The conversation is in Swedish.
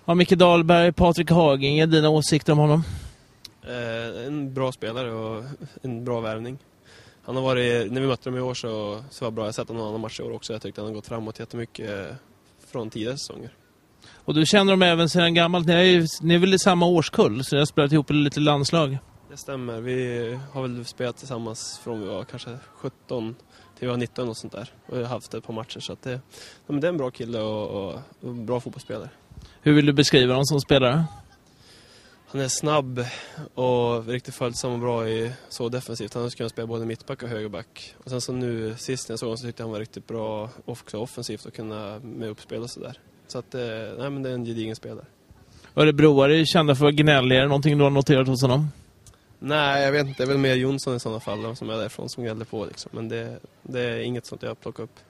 Ja, Micke Dahlberg, Patrik Haginge, dina åsikter om honom? En bra spelare och en bra värvning. Han har varit, när vi mötte dem i år så var bra. Jag har sett någon annan match i år också. Jag tyckte han har gått framåt jättemycket från tidigare säsonger. Och du känner dem även sedan gammalt. Ni är väl i samma årskull, så ni har spelat ihop lite landslag. Det stämmer. Vi har väl spelat tillsammans från vi var kanske 17 till vi var 19 och sånt där. Och jag har haft ett par matcher, så att det är en bra kille och bra fotbollsspelare. Hur vill du beskriva honom som spelare? Han är snabb och riktigt följsam och bra så defensivt. Han skulle kunna spela både mittback och högerback. Och sen så nu sist när jag såg honom så tyckte han var riktigt bra också offensivt och kunna med uppspel och sådär. Så att men det är en gedigen spelare. Örebroare är kända för gnälligare, någonting du har noterat hos honom? Nej, jag vet inte. Det är väl mer Jonsson i sådana fall som är därifrån som gnäller på liksom. Men det är inget sånt jag plockar upp.